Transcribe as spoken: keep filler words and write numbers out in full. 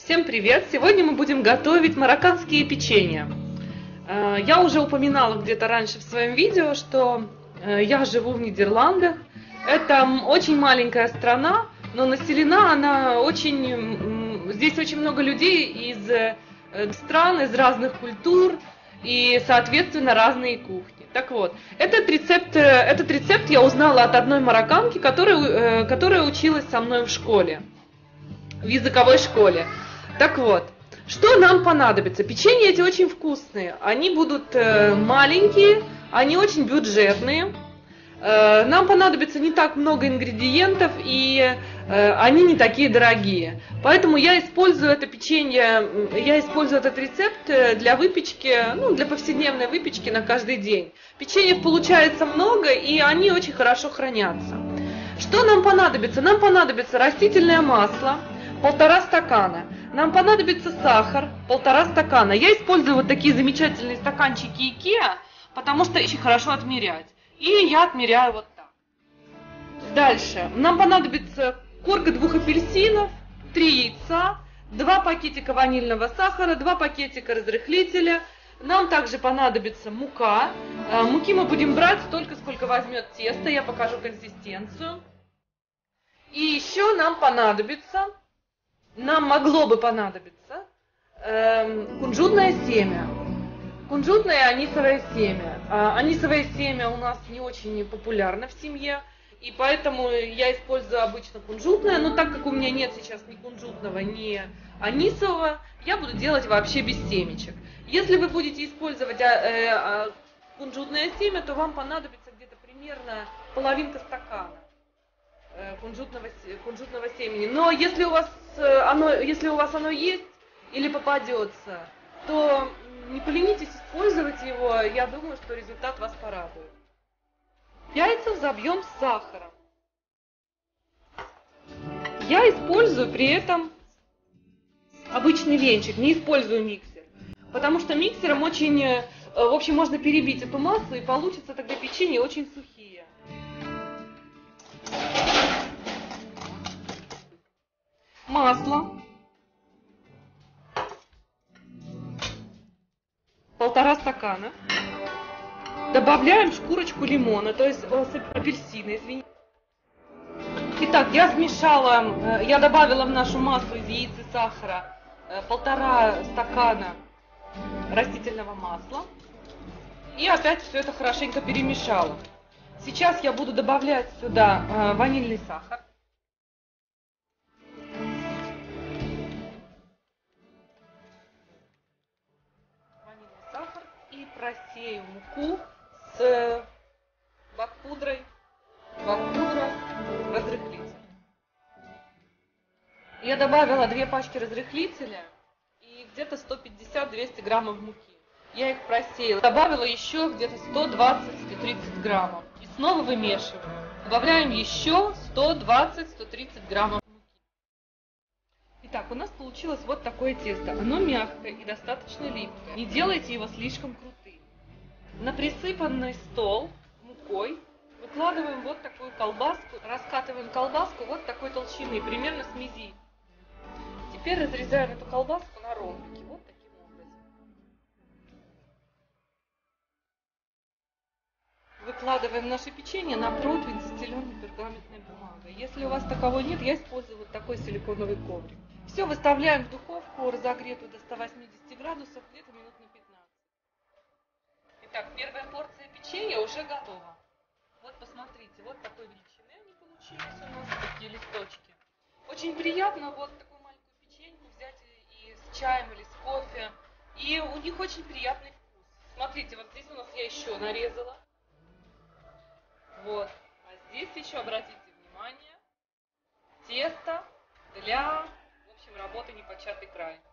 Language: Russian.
Всем привет! Сегодня мы будем готовить марокканские печенья. Я уже упоминала где-то раньше в своем видео, что я живу в Нидерландах. Это очень маленькая страна, но населена она очень... Здесь очень много людей из стран, из разных культур и, соответственно, разные кухни. Так вот, этот рецепт, этот рецепт я узнала от одной марокканки, которая, которая училась со мной в школе, в языковой школе. Так вот, что нам понадобится? Печенья эти очень вкусные, они будут э, маленькие, они очень бюджетные. Э, нам понадобится не так много ингредиентов, и э, они не такие дорогие. Поэтому я использую это печенье, я использую этот рецепт для выпечки, ну, для повседневной выпечки на каждый день. Печеньев получается много, и они очень хорошо хранятся. Что нам понадобится? Нам понадобится растительное масло, полтора стакана. Нам понадобится сахар, полтора стакана. Я использую вот такие замечательные стаканчики Икеа, потому что очень хорошо отмерять. И я отмеряю вот так. Дальше. Нам понадобится корка двух апельсинов, три яйца, два пакетика ванильного сахара, два пакетика разрыхлителя. Нам также понадобится мука. Муки мы будем брать столько, сколько возьмет тесто. Я покажу консистенцию. И еще нам понадобится... Нам могло бы понадобиться э, кунжутное семя. Кунжутное анисовое семя. А, анисовое семя у нас не очень популярно в семье, и поэтому я использую обычно кунжутное, но так как у меня нет сейчас ни кунжутного, ни анисового, я буду делать вообще без семечек. Если вы будете использовать э, э, кунжутное семя, то вам понадобится где-то примерно половинка стакана кунжутного, кунжутного семени. Но если у вас оно, если у вас оно есть или попадется, то не поленитесь использовать его. Я думаю, что результат вас порадует. Яйца взобьем с сахаром. Я использую при этом обычный венчик, не использую миксер, потому что миксером очень, в общем, можно перебить эту массу, и получится тогда печенье очень сухие. Масло, полтора стакана. Добавляем шкурочку лимона, то есть апельсина, извините. Итак, я смешала, я добавила в нашу массу из яиц и сахара полтора стакана растительного масла. И опять все это хорошенько перемешала. Сейчас я буду добавлять сюда ванильный сахар. И просею муку с бак-пудрой, бак-пудра, разрыхлитель. Я добавила две пачки разрыхлителя и где-то сто пятьдесят — двести граммов муки. Я их просеяла. Добавила еще где-то сто двадцать — сто тридцать граммов. И снова вымешиваю. Добавляем еще сто двадцать — сто тридцать граммов муки. Итак, у нас получилось вот такое тесто. Оно мягкое и достаточно липкое. Не делайте его слишком крутым. На присыпанный стол мукой выкладываем вот такую колбаску, раскатываем колбаску вот такой толщины, примерно с мизинцем. Теперь разрезаем эту колбаску на ромбики, вот таким образом. Выкладываем наше печенье на противень, застеленный пергаментной бумагой. Если у вас такового нет, я использую вот такой силиконовый коврик. Все выставляем в духовку, разогретую до ста восьмидесяти градусов, где-то минут на пятнадцать. Итак, первая порция печенья уже готова. Вот посмотрите, вот такой величины они получились у нас, такие листочки. Очень приятно вот такую маленькую печеньку взять и с чаем или с кофе. И у них очень приятный вкус. Смотрите, вот здесь у нас я еще нарезала. Вот. А здесь еще, обратите внимание, тесто для, в общем, работы непочатый край.